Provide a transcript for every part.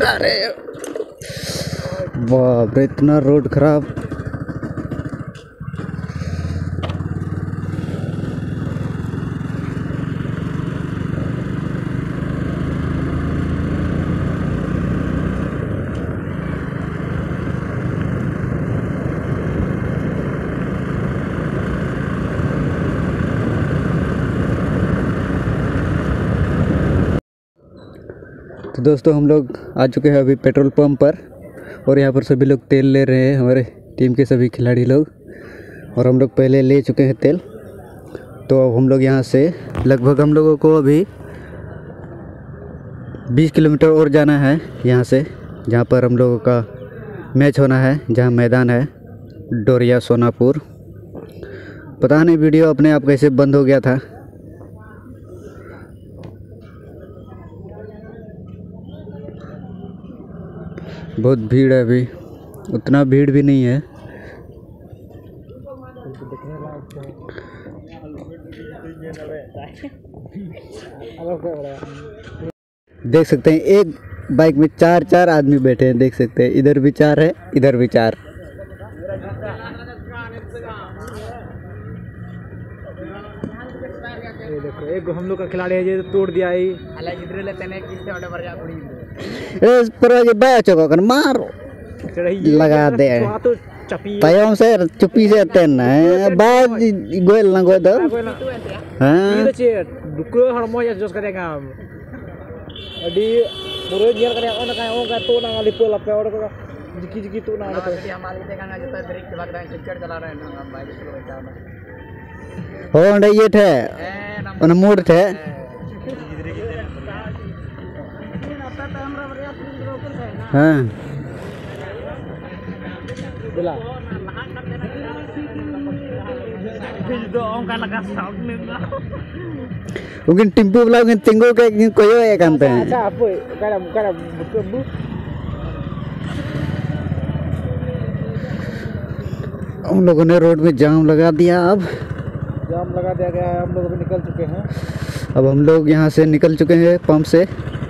अरे बाप रे, इतना रोड खराब। तो दोस्तों हम लोग आ चुके हैं अभी पेट्रोल पंप पर, और यहाँ पर सभी लोग तेल ले रहे हैं, हमारे टीम के सभी खिलाड़ी लोग। और हम लोग पहले ले चुके हैं तेल। तो अब हम लोग यहाँ से लगभग हम लोगों को अभी 20 किलोमीटर और जाना है यहाँ से, जहाँ पर हम लोगों का मैच होना है, जहाँ मैदान है डोरिया सोनापुर। पता नहीं वीडियो अपने आप कैसे बंद हो गया था। बहुत भीड़ है, अभी उतना भीड़ भी नहीं है। देख सकते हैं एक बाइक में चार आदमी बैठे हैं, देख सकते हैं। इधर भी 4 है, इधर भी 4। ये देखो एक हम लोग का खिलाड़ी है, ये तोड़ दिया है। मार लगा दे तयम से चुप्पी से तेन बाद गोल ना गोद हां दुको हरमो या जोस करे ngam adi muro nyel करे on का ओ का तो ना लिपो लपे और को जिकी तो ना तो हमारे देखा ना जता ब्रेक के बाद चिकड़ चला रहे हैं हम बाइक स्लो बैठा हो अंडे ये थे on मोड़ थे। हाँ mungkin timbu lah, mungkin tinggal kayak koyo ya kan teh। हम लोगों ने रोड में जाम लगा दिया। अब जाम लगा दिया गया है, हम लोग अभी निकल चुके हैं। अब हम लोग यहाँ से निकल चुके हैं पंप से।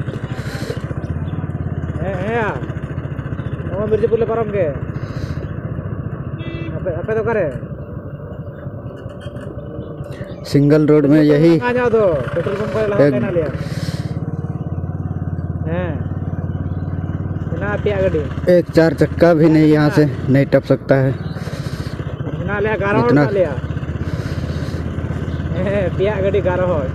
मिर्ची पुले परम के अपे तो करे सिंगल रोड में यही आ जाओ तो पेट्रोल पंप पर लगा ना लिया हैं ना पिया गाड़ी। एक 4 चक्का भी नहीं यहाँ से नहीं टप सकता है ना लिया 11 ना लिया पिया गाड़ी 11 हो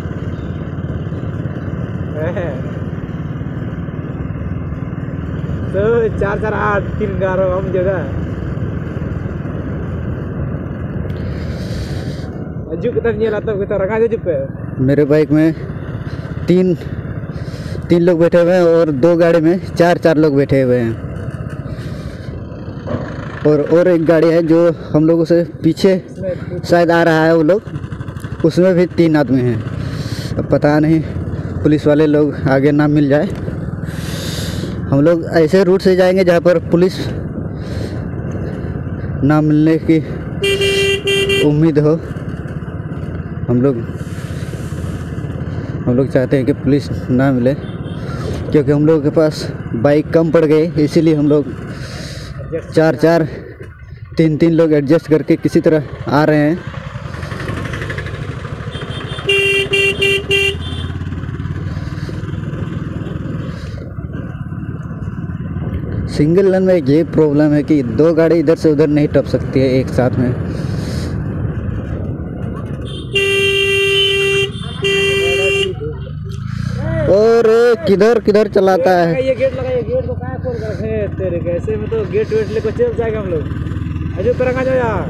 तो 4 8 3 11 हम जगह अजू कितना नहीं लाता कितना रखा है पे। मेरे बाइक में 3 लोग बैठे हुए हैं और 2 गाड़ी में 4 लोग बैठे हुए हैं। और एक गाड़ी है जो हम लोगों से पीछे शायद आ रहा है, वो लोग उसमें भी 3 आदमी हैं। अब पता नहीं पुलिस वाले लोग आगे ना मिल जाए। हम लोग ऐसे रूट से जाएंगे जहाँ पर पुलिस ना मिलने की उम्मीद हो। हम लोग चाहते हैं कि पुलिस ना मिले, क्योंकि हम लोगों के पास बाइक कम पड़ गई, इसीलिए हम लोग 4 3 लोग एडजस्ट करके किसी तरह आ रहे हैं। सिंगल लाइन में ये प्रॉब्लम है कि 2 गाड़ी इधर से उधर नहीं टप सकती है एक साथ में। और किधर चलाता है ये गेट लगा, ये गेट को कहाँ खोल कर रखे तेरे कैसे में तो गेट वेट लेकर चल जाएगा हम लोग। अजू तरह का जाओ यार।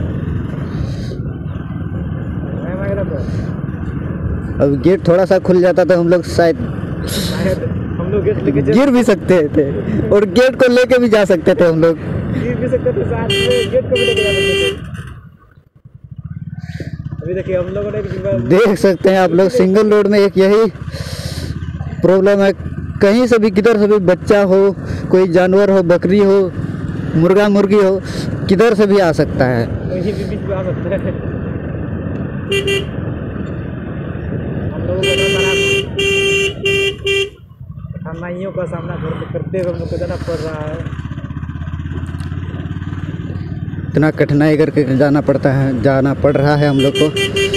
अब गेट थोड़ा सा खुल जाता तो हम लोग शायद हम लोग गेट लेके गिर भी सकते थे और गेट को लेके भी जा सकते थे। हम लोग गिर भी सकते थे, साथ में गेट को भी लेके जा सकते थे। अभी देखिए हम लोगों ने देख सकते हैं आप लोग, सिंगल रोड में एक यही प्रॉब्लम है। कहीं से भी किधर से भी बच्चा हो, कोई जानवर हो, बकरी हो, मुर्गा मुर्गी हो, किधर से भी आ सकता है। कहीं भी बीच में आ सकता है। हम लोगों को कठिनाइयों का सामना करते हुए हम लोग को जाना पड़ रहा है। इतना कठिनाई करके जाना पड़ रहा है हम लोग को।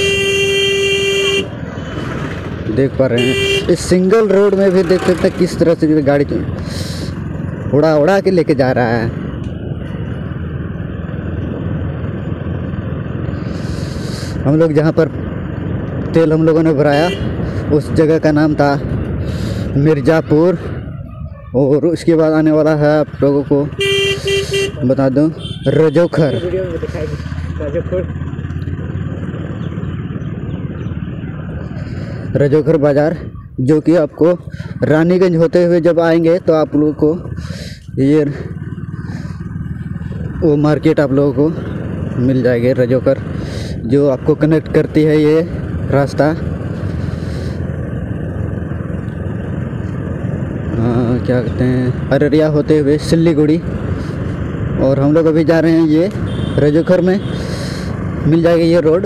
देख पा रहे हैं इस सिंगल रोड में भी देख सकते हैं किस तरह से गाड़ी उड़ा के लेके जा रहा है। हम लोग जहाँ पर तेल हम लोगों ने भराया उस जगह का नाम था मिर्ज़ापुर, और उसके बाद आने वाला है आप लोगों को बता दूं रजोखर। वीडियो में दिखाएगी रजोखर बाज़ार, जो कि आपको रानीगंज होते हुए जब आएंगे तो आप लोगों को ये वो मार्केट आप लोगों को मिल जाएगी रजोखर, जो आपको कनेक्ट करती है ये रास्ता क्या कहते हैं अररिया होते हुए सिल्लीगुड़ी। और हम लोग अभी जा रहे हैं ये रजोखर में मिल जाएगी ये रोड।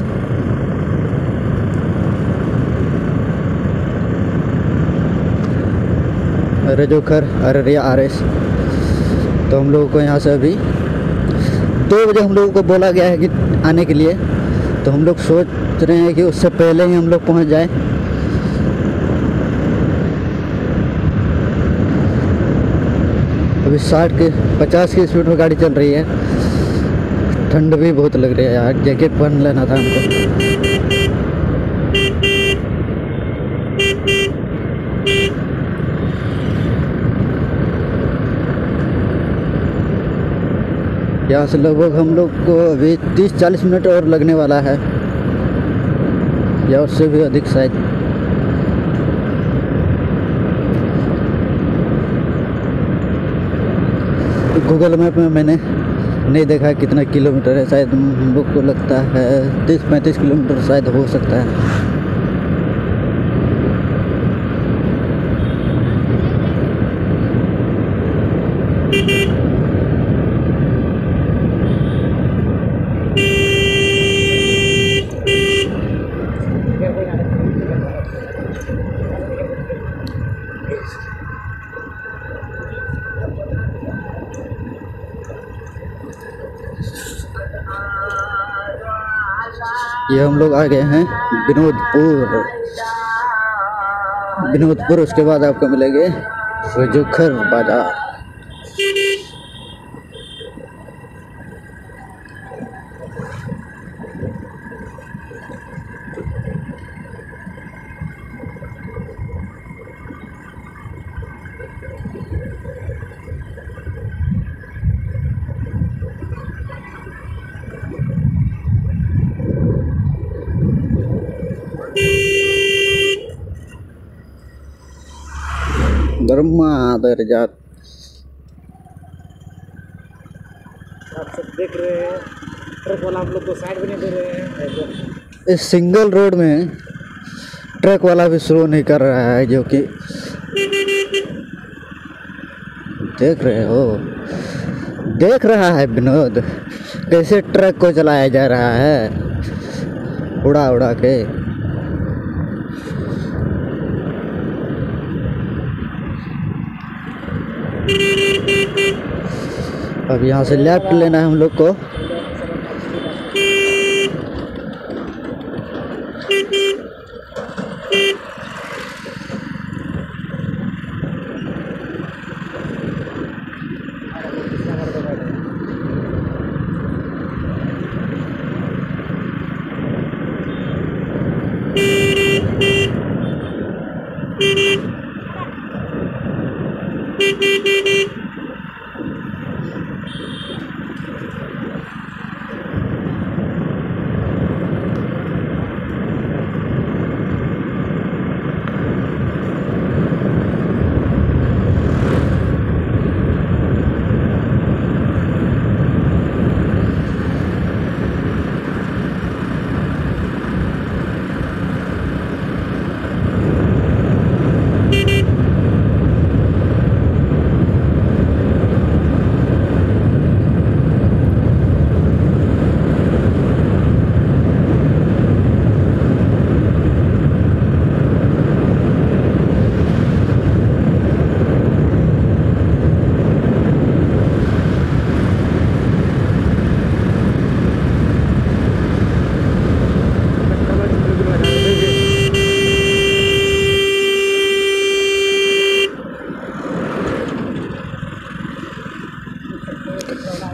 रजोखर अररिया RS। तो हम लोगों को यहाँ से अभी 2 बजे हम लोगों को बोला गया है कि आने के लिए, तो हम लोग सोच रहे हैं कि उससे पहले ही हम लोग पहुँच जाएं। अभी 50 की स्पीड में गाड़ी चल रही है। ठंड भी बहुत लग रही है यार, जैकेट पहन लेना था हमको। यहाँ से लगभग हम लोग को अभी 30-40 मिनट और लगने वाला है, या उससे भी अधिक शायद। गूगल मैप में मैंने नहीं देखा कितना किलोमीटर है, शायद हम लोग को लगता है 30-35 किलोमीटर शायद हो सकता है। ये हम लोग आ गए हैं विनोदपुर। उसके बाद आपको मिलेंगे रजोखर बाजार। ब्रह्मा दर्जात आप सब देख रहे हैं, ट्रक वाला हम लोग को साइड भी नहीं दे रहे हैं। इस सिंगल रोड में ट्रक वाला भी स्लो नहीं कर रहा है, जो कि देख रहा है विनोद कैसे ट्रक को चलाया जा रहा है उड़ा के। अब यहाँ से लेफ्ट लेना है हम लोग को।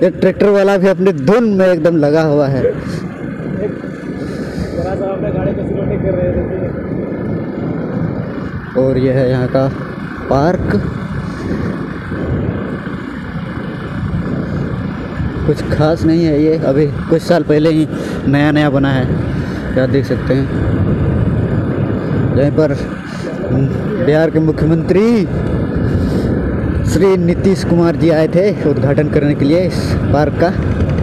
ये ट्रैक्टर वाला भी अपनी धुन में एकदम लगा हुआ है। जरा सा अपने गाड़ी को स्लो नहीं कर रहे थे। और यह है यहाँ का पार्क। कुछ खास नहीं है ये, अभी कुछ साल पहले ही नया नया बना है। क्या देख सकते हैं, यहीं पर बिहार के मुख्यमंत्री श्री नीतीश कुमार जी आए थे उद्घाटन करने के लिए इस पार्क का।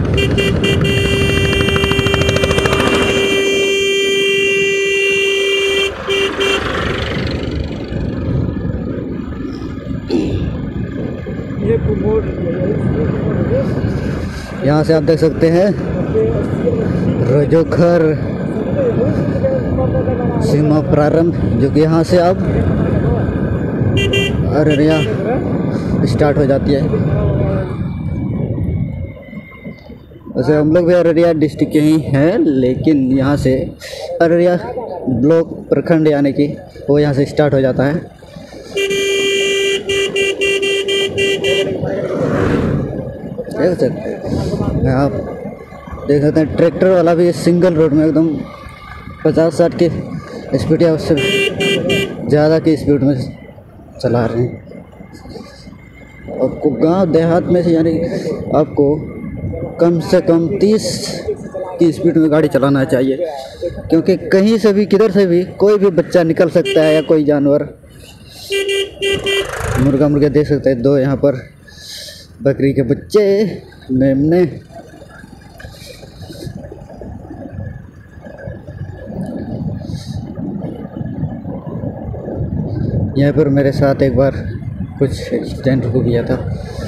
यहाँ से आप देख सकते हैं रजोखर सीमा प्रारंभ, जो कि यहाँ से अब अररिया स्टार्ट हो जाती है। वैसे हम लोग भी अररिया डिस्ट्रिक्ट के ही हैं, लेकिन यहाँ से अररिया ब्लॉक प्रखंड यानी कि वो यहाँ से स्टार्ट हो जाता है। देख सकते हैं आप, देख सकते हैं ट्रैक्टर वाला भी सिंगल रोड में एकदम 50-60 की स्पीड या उससे ज़्यादा की स्पीड में चला रहे हैं। आपको गांव देहात में से यानी आपको कम से कम 30 की स्पीड में गाड़ी चलाना चाहिए, क्योंकि कहीं से भी किधर से भी कोई भी बच्चा निकल सकता है या कोई जानवर। मुर्गे देख सकते हैं, 2 यहाँ पर बकरी के बच्चे, मेमने। यहाँ पर मेरे साथ एक बार कुछ एक्सीडेंट हो गया था,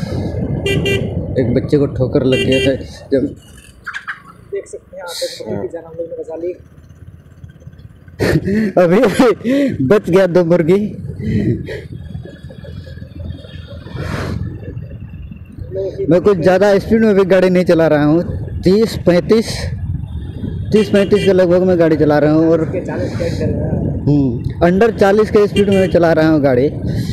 एक बच्चे को ठोकर लग गया था। जब देख सकते हैं आप जान हम लोग ने बचा ली। अभी बच गया 2 मुर्गी। मैं कुछ ज़्यादा स्पीड में भी गाड़ी नहीं चला रहा हूँ, 30-35 के लगभग मैं गाड़ी चला रहा हूँ, और अंडर 40 के स्पीड में चला रहा हूँ गाड़ी।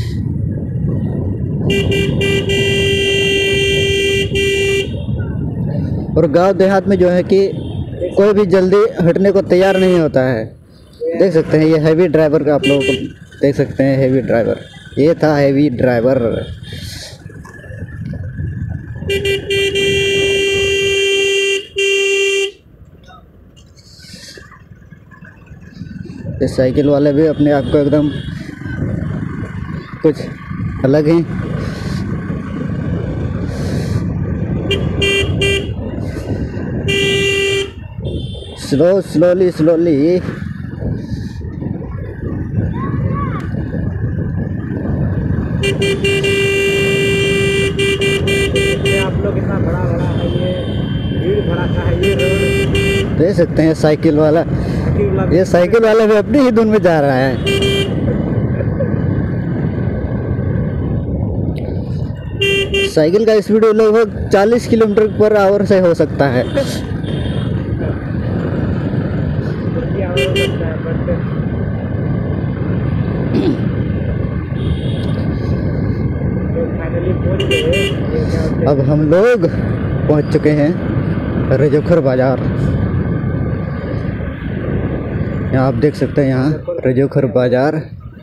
और गांव देहात में जो है कि कोई भी जल्दी हटने को तैयार नहीं होता है। देख सकते हैं ये हैवी ड्राइवर का, आप लोगों को देख सकते हैं हैवी ड्राइवर, ये था हैवी ड्राइवर। ये साइकिल वाले भी अपने आप को एकदम कुछ अलग ही स्लोली आप लोग कितना बड़ा है, ये भीड़ भड़ाका है ये रोड। देख सकते हैं साइकिल वाला, ये साइकिल वाला भी अपनी ही धुन में जा रहा है। साइकिल का स्पीड लगभग 40 किलोमीटर/आवर से हो सकता है। अब हम लोग पहुंच चुके हैं रजोखर बाजार। यहाँ आप देख सकते हैं, यहाँ रजोखर बाजार।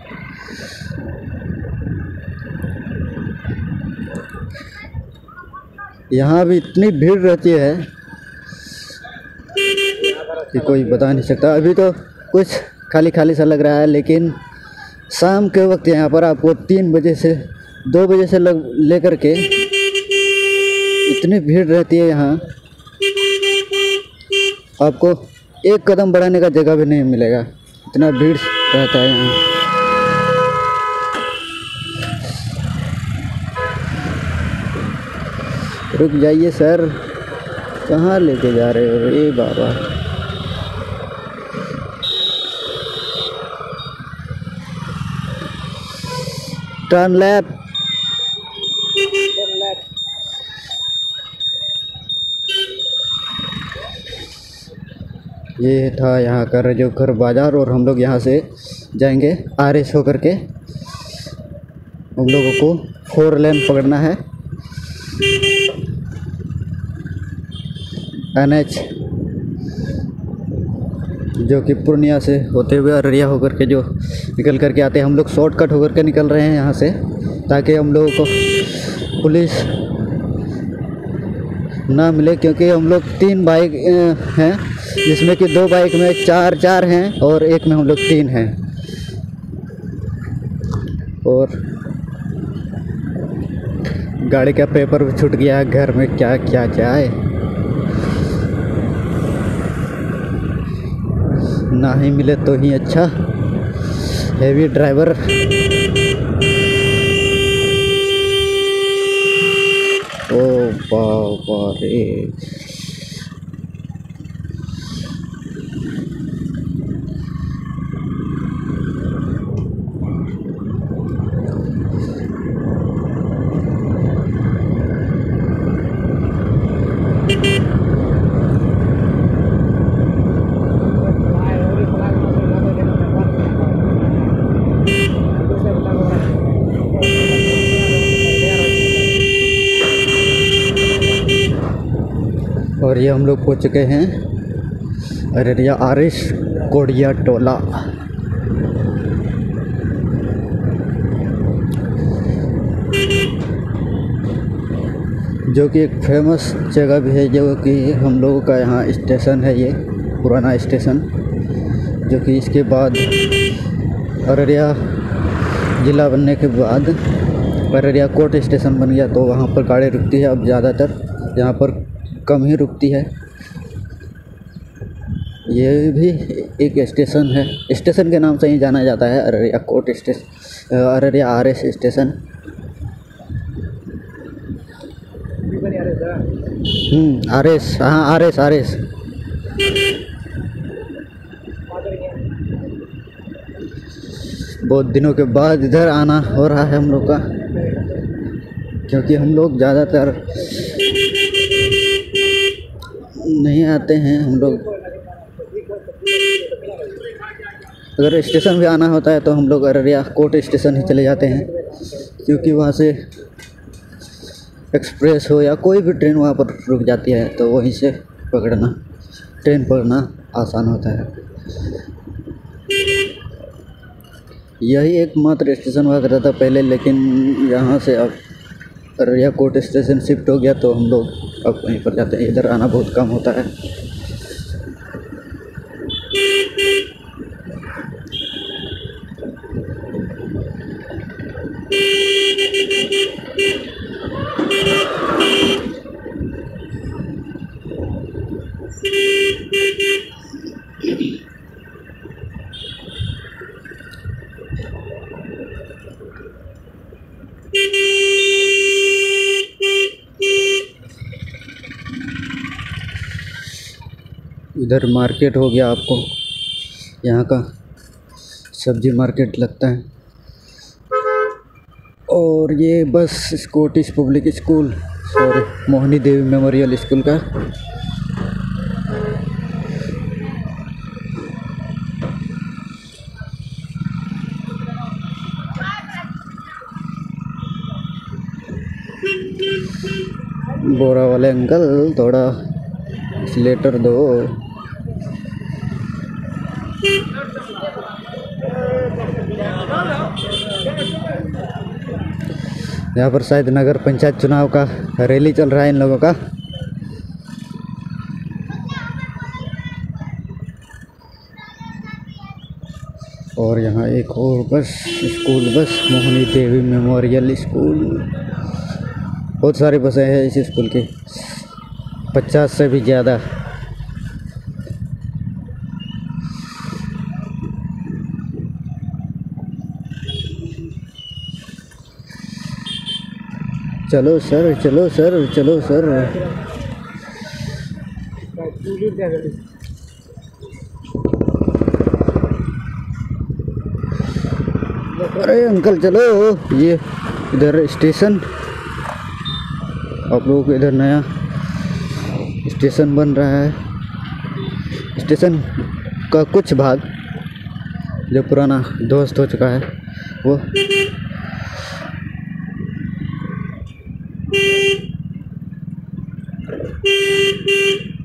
यहाँ भी इतनी भीड़ रहती है कि कोई बता नहीं सकता। अभी तो कुछ खाली खाली सा लग रहा है, लेकिन शाम के वक्त यहाँ पर आपको 3 बजे से 2 बजे से लेकर के इतनी भीड़ रहती है। यहाँ आपको एक कदम बढ़ाने का जगह भी नहीं मिलेगा, इतना भीड़ रहता है यहाँ। रुक जाइए सर, कहाँ लेके जा रहे हो रे बाबा। Turn left. ये था यहाँ का रजोखर बाजार, और हम लोग यहाँ से जाएंगे RS होकर के। हम लोगों को 4 लेन पकड़ना है। NH जो कि पूर्णिया से होते हुए अररिया होकर के जो निकल करके आते हैं। हम लोग शॉर्टकट होकर के निकल रहे हैं यहाँ से, ताकि हम लोगों को पुलिस ना मिले, क्योंकि हम लोग 3 बाइक हैं, जिसमें कि 2 बाइक में 4 हैं और एक में हम लोग 3 हैं। और गाड़ी का पेपर भी छूट गया, घर में क्या क्या जाए, ना ही मिले तो ही अच्छा। हेवी ड्राइवर ओ बाबा रे, और ये हम लोग पहुँच चुके हैं अररिया RS कोडिया टोला। जो कि एक फेमस जगह भी है, जो कि हम लोगों का यहाँ स्टेशन है, ये पुराना स्टेशन, जो कि इसके बाद अररिया ज़िला बनने के बाद अररिया कोर्ट स्टेशन बन गया, तो वहाँ पर गाड़ी रुकती है। अब ज़्यादातर यहाँ पर कम ही रुकती है। ये भी एक स्टेशन है, स्टेशन के नाम से ही जाना जाता है, Araria court station, Araria RS station. RS, हाँ RS। बहुत दिनों के बाद इधर आना हो रहा है हम लोग का, क्योंकि हम लोग ज़्यादातर नहीं आते हैं। हम लोग अगर स्टेशन भी आना होता है तो हम लोग अररिया कोर्ट स्टेशन ही चले जाते हैं, क्योंकि वहाँ से एक्सप्रेस हो या कोई भी ट्रेन वहाँ पर रुक जाती है, तो वहीं से ट्रेन पकड़ना आसान होता है। यही एकमात्र स्टेशन हुआ करता था पहले, लेकिन यहाँ से अब अररिया कोर्ट स्टेशन शिफ्ट हो गया, तो हम लोग अब वहीं पर जाते हैं। इधर आना बहुत कम होता है। इधर मार्केट हो गया, आपको यहाँ का सब्जी मार्केट लगता है। और ये बस Scottish public school, sorry Mohini Devi memorial school का। बोरा वाले अंकल थोड़ा स्लेटर दो। यहाँ पर शायद नगर पंचायत चुनाव का रैली चल रहा है इन लोगों का। और यहाँ एक और बस, school bus, Mohini Devi memorial school. बहुत सारी बसें हैं इस स्कूल की, 50 से भी ज़्यादा। चलो सर, चलो सर, चलो सर। अरे अंकल चलो, ये इधर स्टेशन, आप लोगों को इधर नया स्टेशन बन रहा है। स्टेशन का कुछ भाग जो पुराना ध्वस्त हो चुका है वो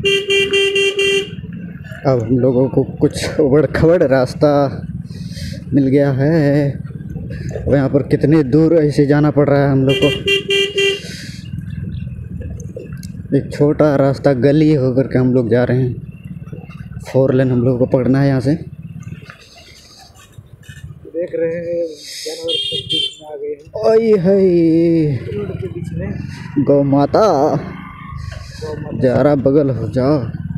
अब हम लोगों को कुछ उबड़ खबड़ रास्ता मिल गया है। अब यहाँ पर कितने दूर ऐसे जाना पड़ रहा है हम लोग को। एक छोटा रास्ता गली होकर के हम लोग जा रहे हैं। 4 लेन हम लोग को पकड़ना है यहाँ से। देख रहे हैं जानवर सब बीच में आ गए हैं ओए है रोड के बीच में। गौ माता जरा बगल हो जाओ।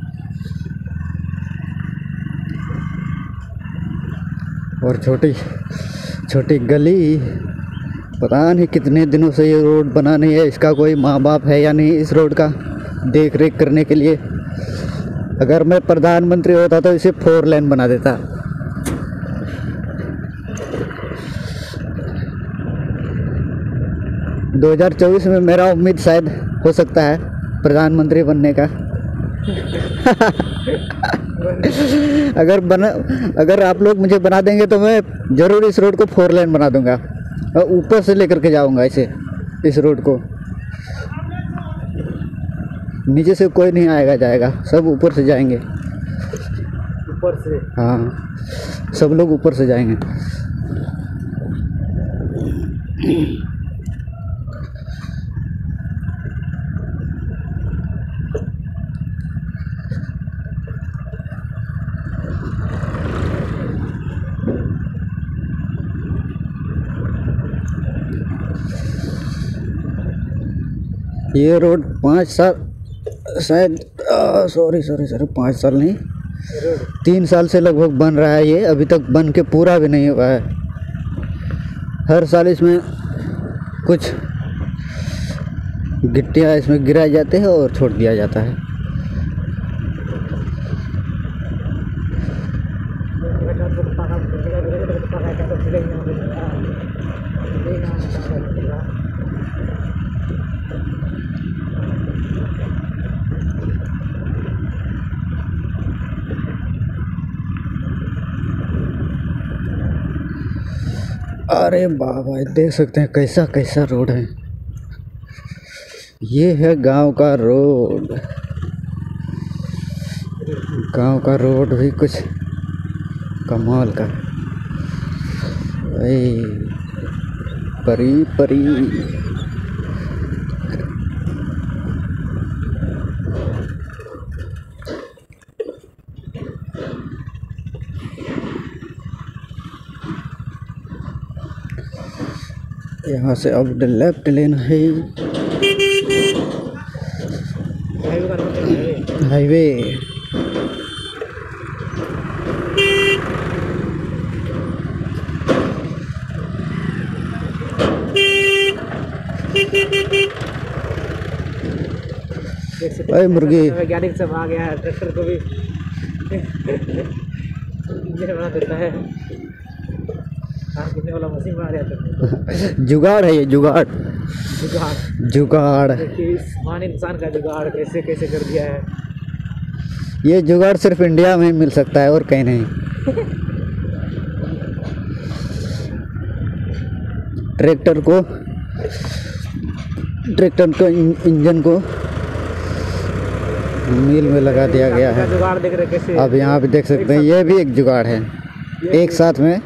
और छोटी छोटी गली, पता नहीं कितने दिनों से ये रोड बना नहीं है। इसका कोई माँ बाप है या नहीं इस रोड का देख रेख करने के लिए। अगर मैं प्रधानमंत्री होता तो इसे 4 लेन बना देता। – 2024 में मेरा उम्मीद शायद हो सकता है प्रधानमंत्री बनने का। अगर आप लोग मुझे बना देंगे तो मैं ज़रूर इस रोड को 4 लेन बना दूंगा और ऊपर से लेकर के जाऊंगा इस रोड को। नीचे से कोई नहीं आएगा जाएगा, सब ऊपर से जाएंगे। ऊपर से? हाँ, सब लोग ऊपर से जाएंगे। ये रोड 5 साल शायद, सॉरी 5 साल नहीं, 3 साल से लगभग बन रहा है। ये अभी तक बन के पूरा भी नहीं हुआ है। हर साल इसमें कुछ गिट्टियाँ इसमें गिराए जाते हैं और छोड़ दिया जाता है। अरे बाबा, देख सकते हैं कैसा कैसा रोड है। ये है गांव का रोड। गांव का रोड भी कुछ कमाल का। परी परी यहाँ से अब लेफ्ट लेना है। हाईवे अरे मुर्गी वैज्ञानिक सब आ गया है। ट्रैक्टर को भी इंजन बना देता है। वाला मशीन बना दिया। जुगाड़ है ये, जुगाड़। महान इंसान का जुगाड़ कैसे कैसे कर दिया है। ये जुगाड़ सिर्फ इंडिया में मिल सकता है और कहीं नहीं। ट्रैक्टर को इंजन को मिल में लगा दिया गया है। जुगाड़ देख रहे कैसे। अब यहाँ पे देख सकते हैं, ये भी एक जुगाड़ है। एक साथ में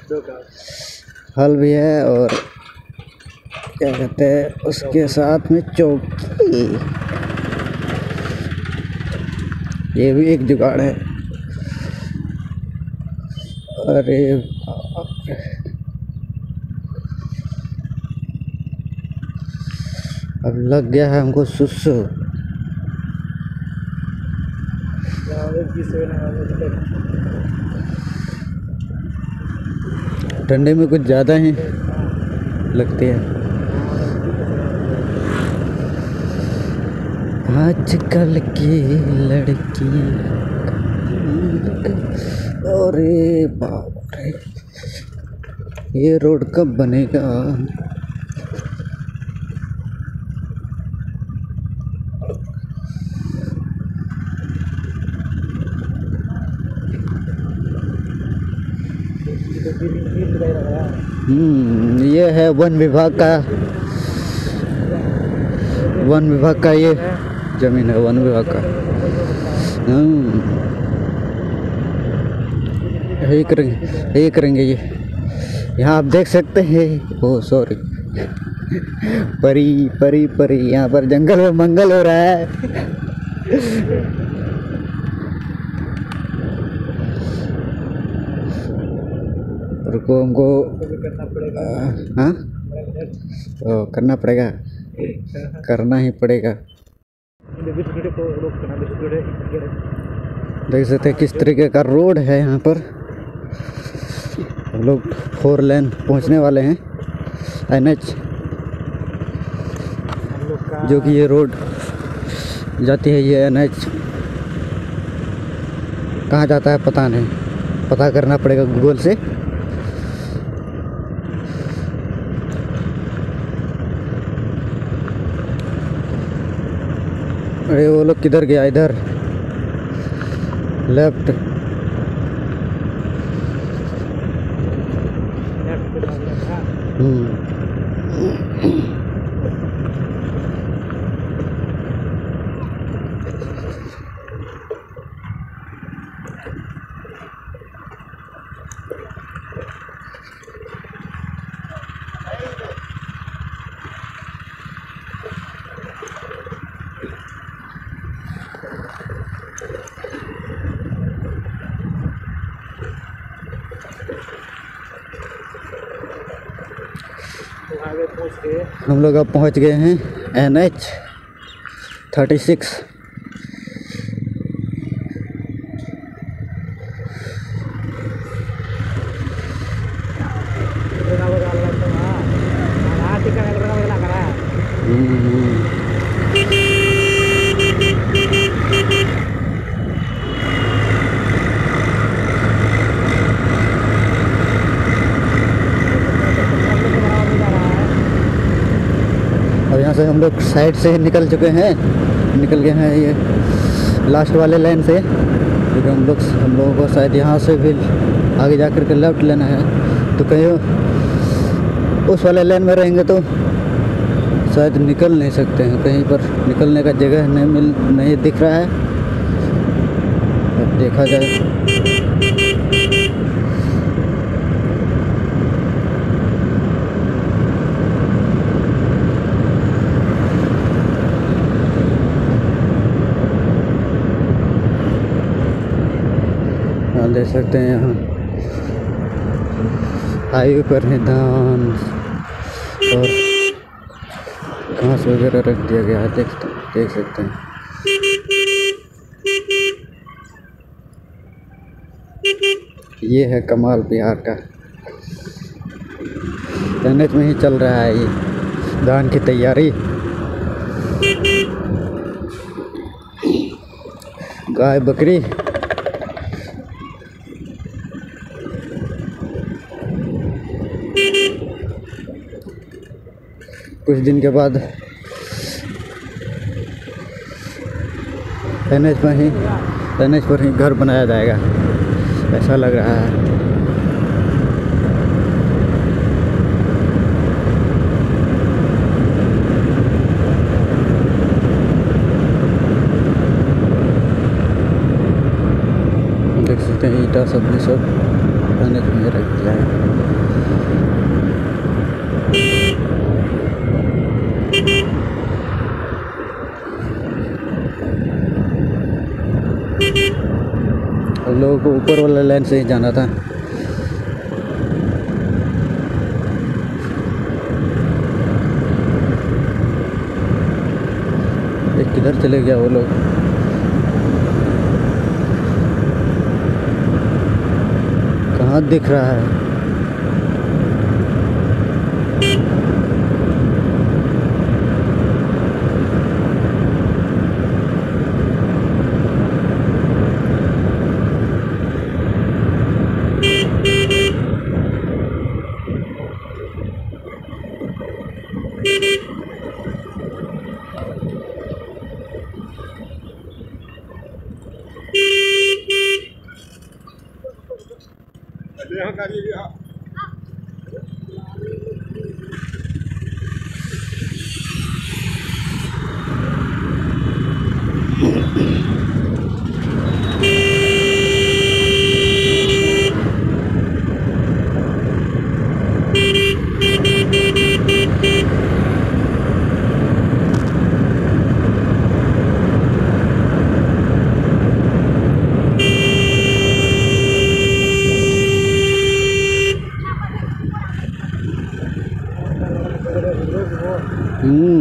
हल भी है और क्या कहते हैं उसके साथ में चौकी, ये भी एक जुगाड़ है। अरे अब लग गया है हमको सुसु। ठंडे में कुछ ज़्यादा ही लगती है आजकल की लड़की। अरे बाप रे, ये रोड कब बनेगा? ये है वन विभाग का ये जमीन है, वन विभाग का। यही करेंगे ये। यहाँ आप देख सकते हैं, ओ सॉरी, परी परी परी, यहाँ पर जंगल में मंगल हो रहा है। रुको, हमको हाँ करना पड़ेगा, करना ही पड़ेगा। देख सकते हैं किस तरीके का रोड है यहाँ पर। हम लोग 4 लेन पहुँचने वाले हैं, NH, जो कि ये रोड जाती है, ये NH कहाँ जाता है पता नहीं, पता करना पड़ेगा गूगल से। अरे वो लोग किधर गया, इधर लेफ्ट। हम लोग अब पहुंच गए हैं NH 36। और यहाँ से हम लोग साइड से निकल चुके हैं, निकल गए हैं ये लास्ट वाले लाइन से, क्योंकि हम लोगों को शायद यहाँ से भी आगे जा कर के लेफ्ट लेना है। तो कहीं उस वाले लाइन में रहेंगे तो शायद निकल नहीं सकते हैं, कहीं पर निकलने का जगह नहीं दिख रहा है। अब देखा जाए। देख सकते हैं यहाँ हाईवे पर है धान और घास वगैरह रख दिया गया है, देख सकते हैं। ये है कमाल बिहार का। NH में ही चल रहा है ये धान की तैयारी। गाय बकरी कुछ दिन के बाद NH पर ही घर बनाया जाएगा, ऐसा लग रहा है। देख सकते हैं ईटा सब NH में रख दिया है। हम लोगों को ऊपर वाला लाइन से ही जाना था। किधर चले गया वो लोग? कहाँ दिख रहा है?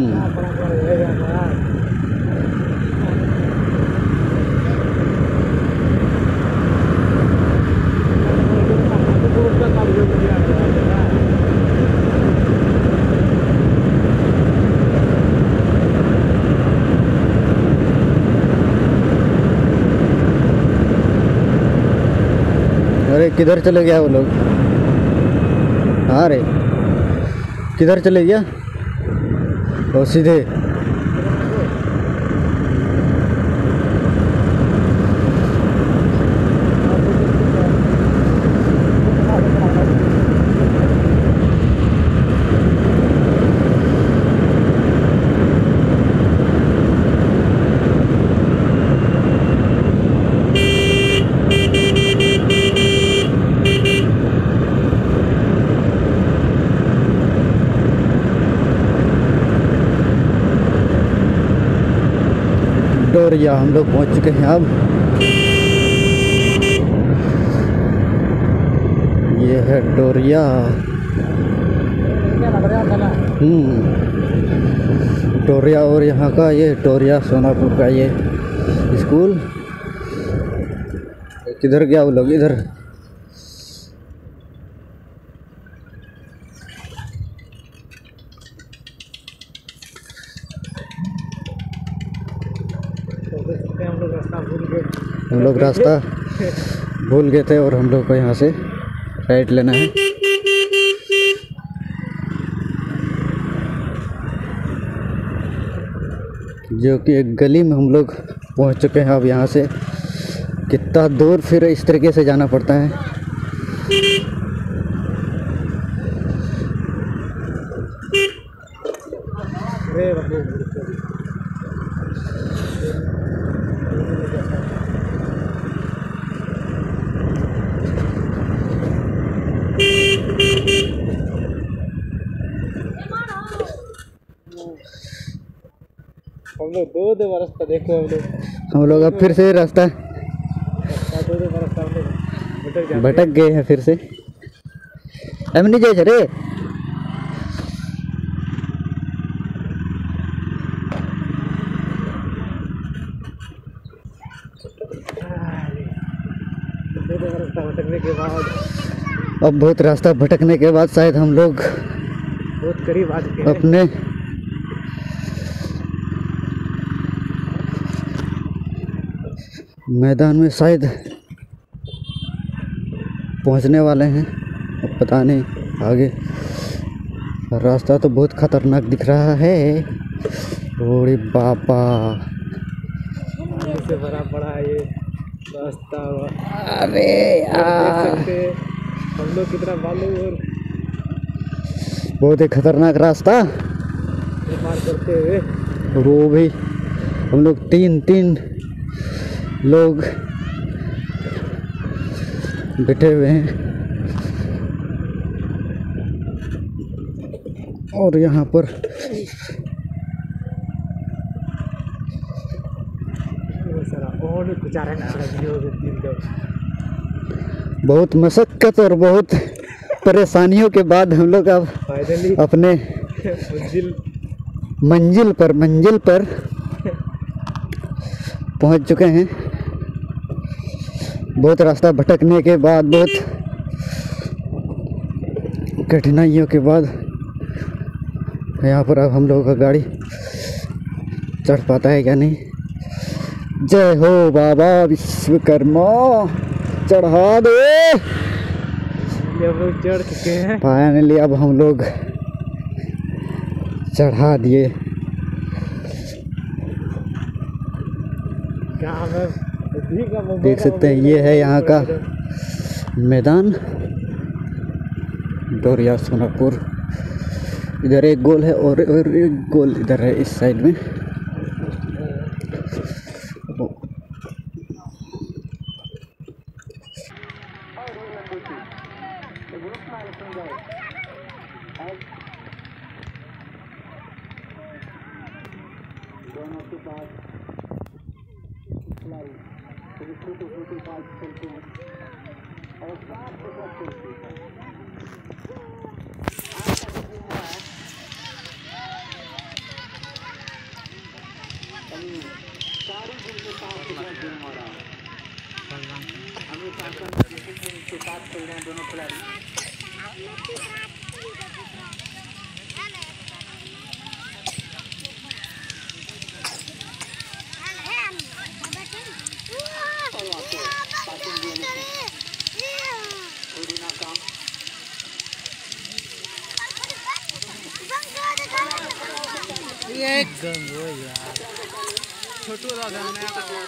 अरे किधर चले गया वो लोग? हाँ रे, किधर चले गया? और सीधे डोरिया हम लोग पहुंच चुके हैं अब। ये है डोरिया। डोरिया और यहाँ का ये डोरिया सोनापुर का ये स्कूल। किधर गया वो लोग? इधर हम लोग रास्ता भूल गए थे और हम लोग को यहाँ से राइट लेना है। जो कि एक गली में हम लोग पहुँच चुके हैं। अब यहाँ से कितना दूर फिर इस तरीके से जाना पड़ता है। हम लोग दो रास्ता देखो। हम लोग अब फिर से रास्ता भटक गए हैं फिर से। हम नहीं जाए रे। भटकने के बाद अब बहुत रास्ता भटकने के बाद शायद हम लोग बहुत करीब आ चुके हैं अपने मैदान में शायद पहुंचने वाले हैं। अब पता नहीं आगे रास्ता तो बहुत खतरनाक दिख रहा है। ओरे बाबा, से भरा पड़ा है ये रास्ता। अरे यार, हम लोग कितना बालू और बहुत ही खतरनाक रास्ता पार करते हुए। और वो भी हम लोग तीन लोग बैठे हुए हैं। और यहाँ पर बहुत मशक्कत और बहुत परेशानियों के बाद हम लोग अब अपने मंजिल पर पहुंच चुके हैं। बहुत रास्ता भटकने के बाद, बहुत कठिनाइयों के बाद यहाँ पर अब हम लोगों का गाड़ी चढ़ पाता है क्या नहीं। जय हो बाबा विश्वकर्मा, चढ़ा दे। हम लोग चढ़ चुके हैं फाइनली। अब हम लोग चढ़ा दिए। देख सकते हैं ये है यहाँ का मैदान डोरिया सोनापुर। इधर एक गोल है और एक गोल इधर है इस साइड में। ये गंगो यार छोटू लगा नया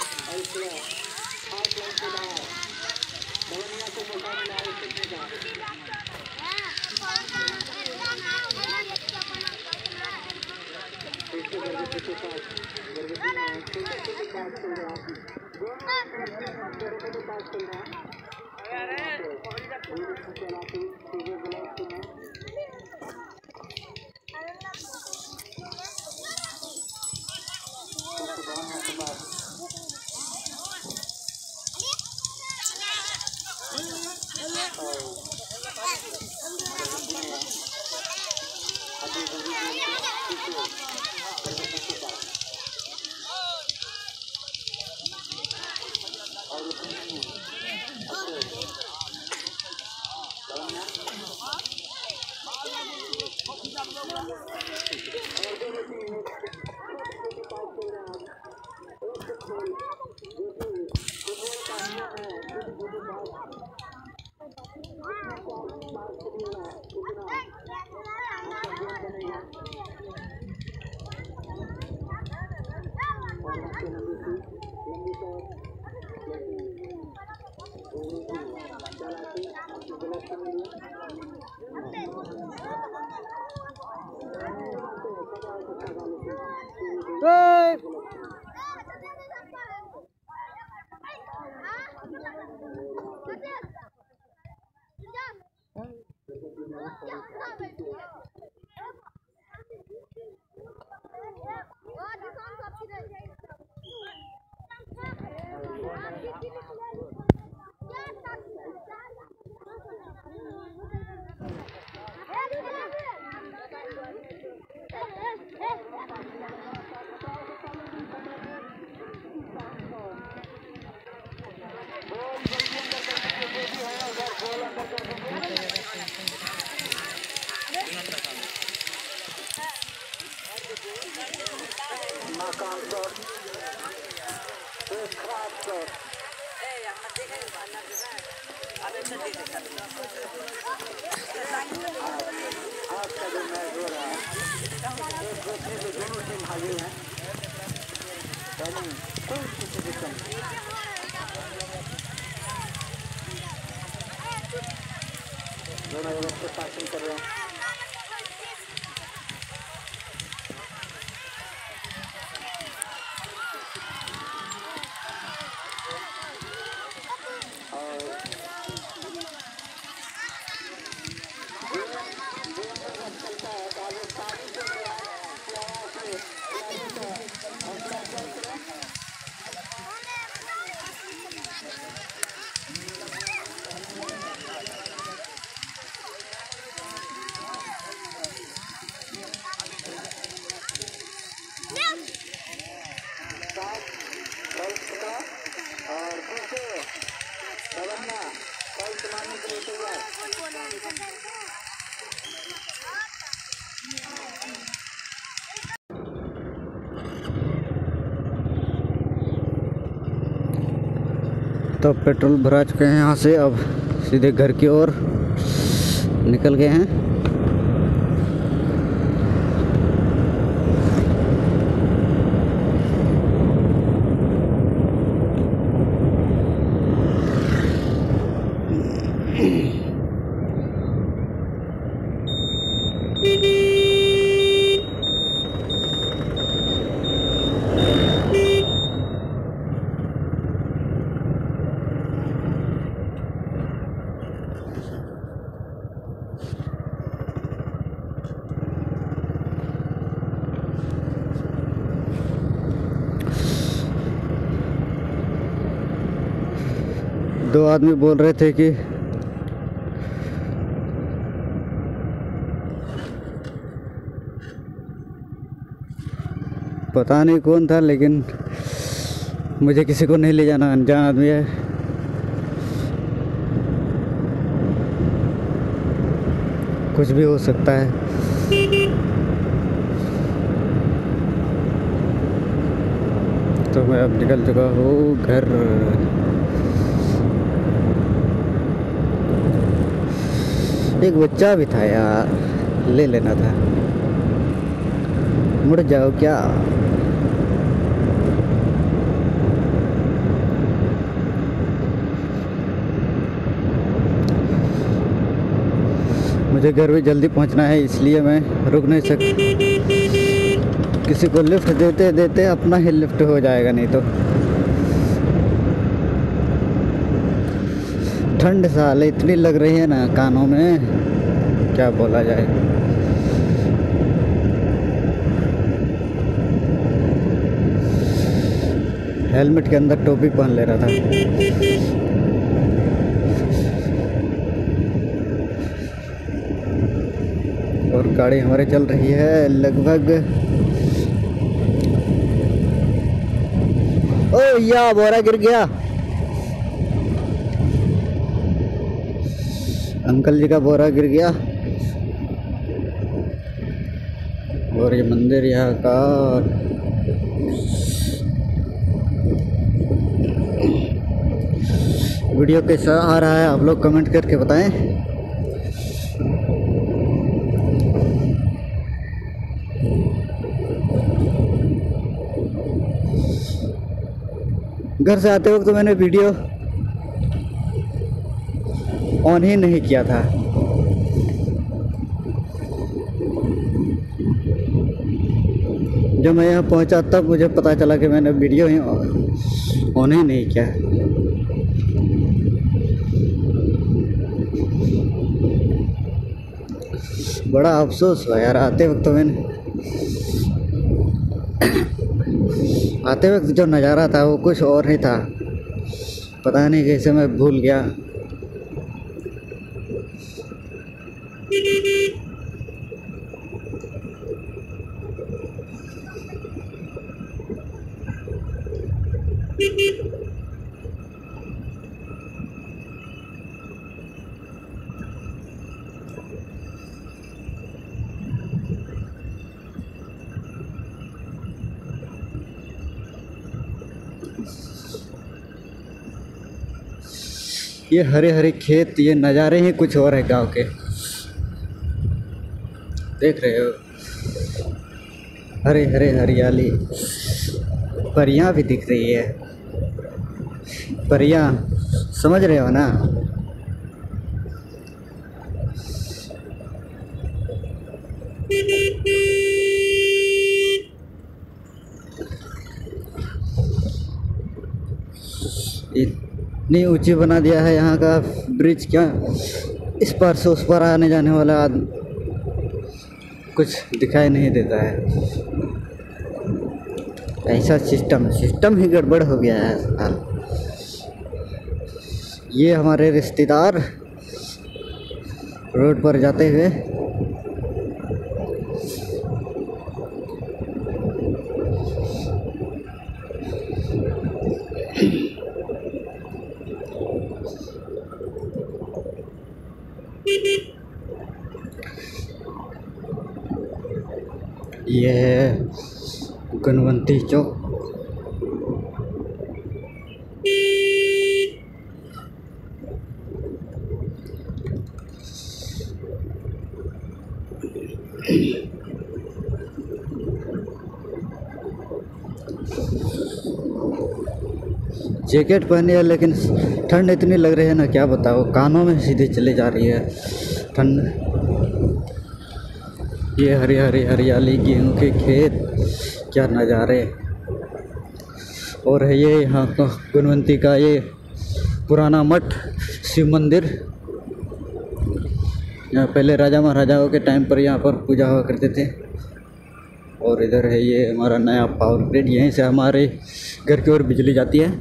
तो पेट्रोल भरा चुके हैं यहाँ से, अब सीधे घर की ओर निकल गए हैं। दो आदमी बोल रहे थे कि पता नहीं कौन था, लेकिन मुझे किसी को नहीं ले जाना, अनजान आदमी है। कुछ भी हो सकता है। तो मैं अब निकल चुका हूँ घर। एक बच्चा भी था यार, ले लेना था। मुड़ जाओ क्या? मुझे घर भी जल्दी पहुंचना है, इसलिए मैं रुक नहीं सकता। किसी को लिफ्ट देते देते अपना ही लिफ्ट हो जाएगा नहीं तो। ठंड साले इतनी लग रही है ना कानों में, क्या बोला जाए। हेलमेट के अंदर टोपी पहन ले रहा था। और गाड़ी हमारे चल रही है लगभग। ओ या बोरा गिर गया। अंकल जी का बोरा गिर गया। और ये मंदिर यहाँ का वीडियो कैसा आ रहा है आप लोग कमेंट करके बताएं। घर से आते वक्त तो मैंने वीडियो ऑन ही नहीं किया था। जब मैं यहाँ पहुँचा तब मुझे पता चला कि मैंने वीडियो ही ऑन ही नहीं किया। बड़ा अफसोस हुआ यार। आते वक्त जो नज़ारा था वो कुछ और ही था। पता नहीं कैसे मैं भूल गया। ये हरे हरे खेत, ये नज़ारे ही कुछ और है गांव के। देख रहे हो, हरे हरे हरियाली। परियां भी दिख रही है। परियां, समझ रहे हो ना? इतनी ऊंची बना दिया है यहाँ का ब्रिज, क्या इस पार से उस पार आने जाने वाला कुछ दिखाई नहीं देता है। ऐसा सिस्टम ही गड़बड़ हो गया है हाल। ये हमारे रिश्तेदार रोड पर जाते हुए ये है गुणवंती चौक। जैकेट पहनी है लेकिन ठंड इतनी लग रही है ना, क्या बताओ। कानों में सीधे चले जा रही है ठंड। ये हरी हरी हरियाली, गेहूं के खेत, क्या नज़ारे। और है ये यहाँ का गुणवंती का ये पुराना मठ, शिव मंदिर। यहाँ पहले राजा महाराजाओं के टाइम पर यहाँ पर पूजा हुआ करते थे। और इधर है ये हमारा नया पावर ग्रिड। यहीं से हमारे घर की ओर बिजली जाती है।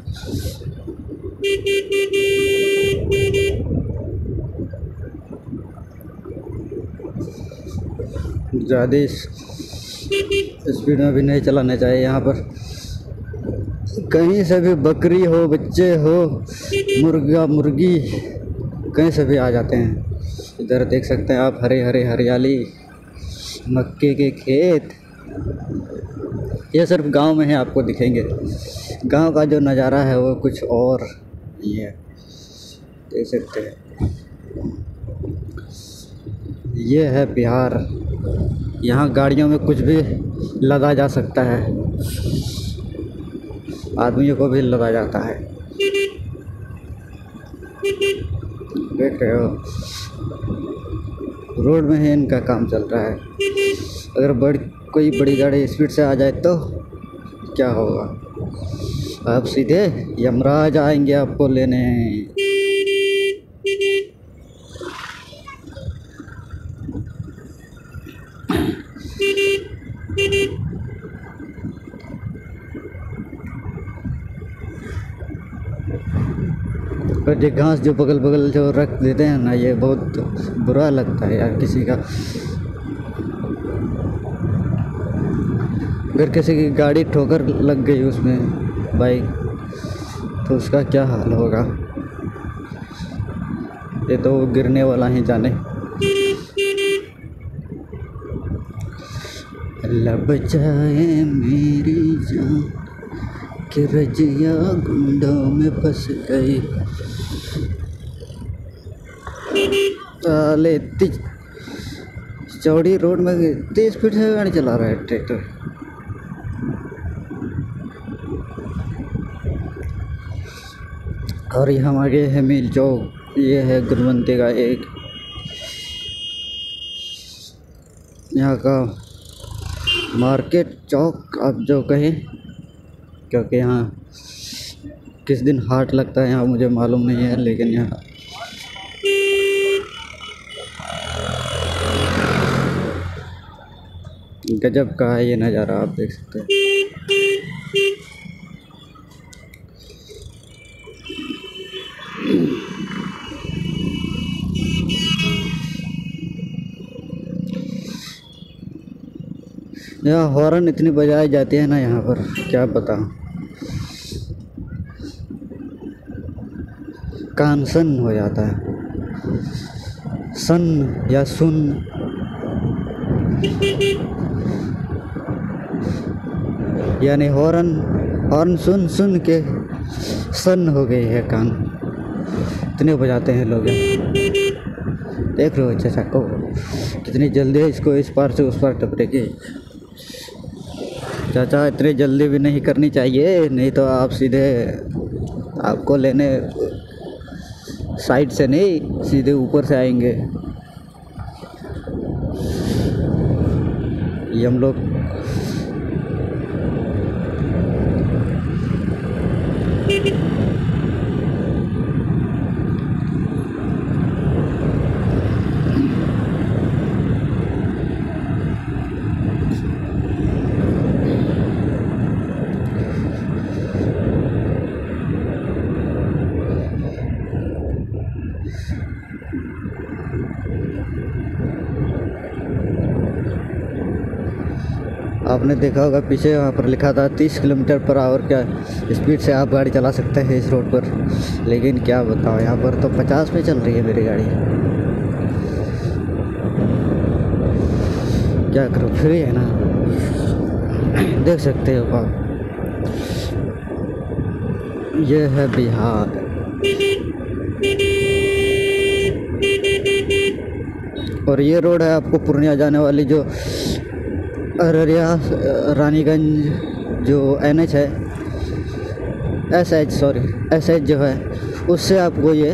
ज़्यादा स्पीड में भी नहीं चलाना चाहिए। यहाँ पर कहीं से भी बकरी हो, बच्चे हो, मुर्गा मुर्गी कहीं से भी आ जाते हैं। इधर देख सकते हैं आप, हरे हरे हरियाली, मक्के के खेत। ये सिर्फ गांव में है, आपको दिखेंगे। गांव का जो नज़ारा है वो कुछ और ही है, देख सकते हैं। ये है बिहार। यहाँ गाड़ियों में कुछ भी लदा जा सकता है, आदमियों को भी लदा जाता है। देख रहे हो, रोड में ही इनका काम चल रहा है। अगर कोई बड़ी गाड़ी स्पीड से आ जाए तो क्या होगा? आप सीधे यमराज आएंगे आपको लेने। और ये घास जो बगल बगल जो रख देते हैं ना, ये बहुत बुरा लगता है यार। किसी का अगर किसी की गाड़ी ठोकर लग गई उसमें, बाइक, तो उसका क्या हाल होगा? ये तो गिरने वाला ही जाने। लब जाए मेरी जान कि रजिया गुंडों में फंस गई। साले चौड़ी रोड में तेज स्पीड से गाड़ी चला रहा है ट्रैक्टर। और यहाँ आगे है मिल चौक। ये है गुलवंती का एक यहाँ का मार्केट चौक आप जो कहें, क्योंकि यहाँ किस दिन हाट लगता है यहाँ मुझे मालूम नहीं है, लेकिन यहाँ गजब का है ये नज़ारा, आप देख सकते हैं। यहाँ हॉर्न इतनी बजाई जाती है ना यहाँ पर, क्या बताऊँ। कान सन हो जाता है, सन या सुन। यानी हॉर्न सुन सुन के सन हो गई है कान, इतने बजाते हैं लोग। देख रहे हो चाचा को कितनी जल्दी इसको इस पार से उस पार टपकेगी। चाचा इतनी जल्दी भी नहीं करनी चाहिए, नहीं तो आप सीधे आपको लेने साइड से नहीं, सीधे ऊपर से आएंगे। ये हम लोग आपने देखा होगा पीछे वहाँ पर लिखा था 30 किलोमीटर पर आवर क्या स्पीड से आप गाड़ी चला सकते हैं इस रोड पर। लेकिन क्या बताओ, यहाँ पर तो 50 पे चल रही है मेरी गाड़ी। क्या करो, फ्री है ना, देख सकते हो आप। ये है बिहार। और ये रोड है आपको पूर्णिया जाने वाली, जो अररिया रानीगंज जो NH है, SH जो है, उससे आपको ये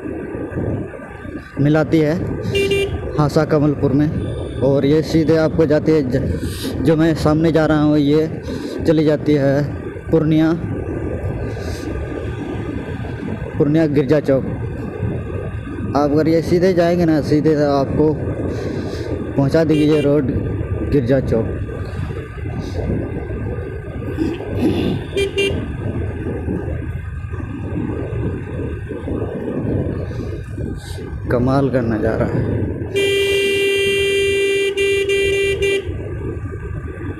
मिलाती है हासा कमलपुर में। और ये सीधे आपको जाती है, जो मैं सामने जा रहा हूँ, ये चली जाती है पूर्णिया गिरजा चौक। आप अगर ये सीधे जाएंगे ना, सीधे आपको पहुँचा देगी ये रोड गिरजा चौक। कमाल का नज़ारा है।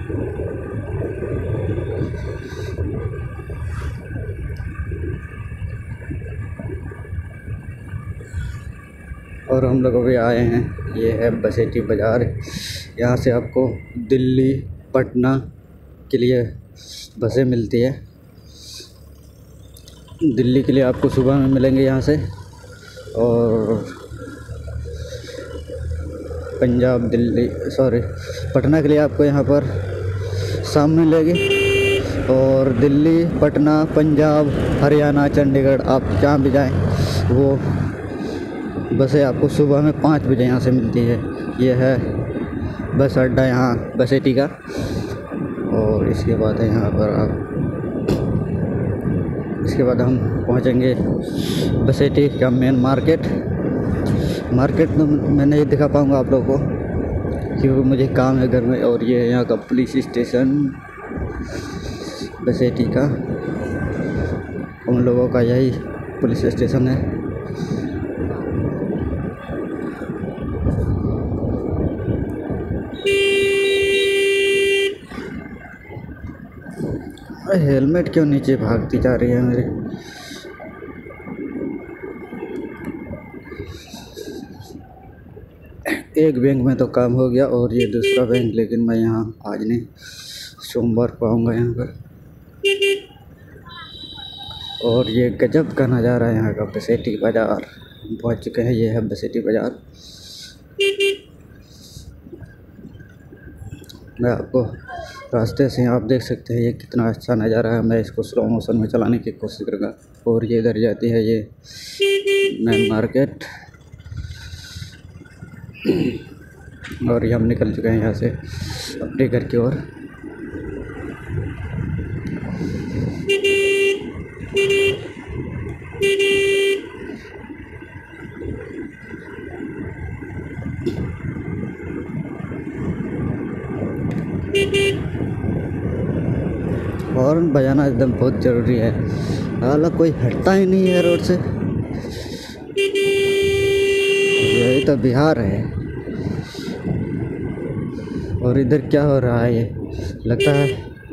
और हम लोग अभी आए हैं, ये है बसेटी बाज़ार। यहाँ से आपको दिल्ली पटना के लिए बसें मिलती है। दिल्ली के लिए आपको सुबह में मिलेंगे यहाँ से, और पटना के लिए आपको यहाँ पर शाम में मिलेगी। और दिल्ली, पटना, पंजाब, हरियाणा, चंडीगढ़, आप जहाँ भी जाएं वो बसें आपको सुबह में 5 बजे यहाँ से मिलती है। ये है बस अड्डा यहाँ बसेटी का। और इसके बाद है यहाँ पर इसके बाद हम पहुँचेंगे बसेटी का मेन मार्केट तो मैं नहीं दिखा पाऊँगा आप लोगों को, क्योंकि मुझे काम है घर में। और ये यहाँ का पुलिस स्टेशन बसेटी का, उन लोगों का यही पुलिस स्टेशन है। हेलमेट क्यों नीचे भागती जा रही है मेरे। एक बैंक में तो काम हो गया, और ये दूसरा बैंक, लेकिन मैं यहाँ आज नहीं, सोमवार को आऊँगा यहाँ पर। और ये गजब का नज़ारा है यहाँ का बसेटी बाज़ार। पहुँच चुके हैं, ये है बसेटी बाज़ार। मैं आपको रास्ते से आप देख सकते हैं ये कितना अच्छा नज़ारा है। मैं इसको स्लो मोशन में चलाने की कोशिश करूँगा। और ये इधर जाती है ये मेन मार्केट, और ये हम निकल चुके हैं यहाँ से अपने घर की ओर। हॉर्न बजाना एकदम बहुत ज़रूरी है, हालांकि कोई हटता ही नहीं है रोड से। यही तो बिहार है। और इधर क्या हो रहा है, ये लगता है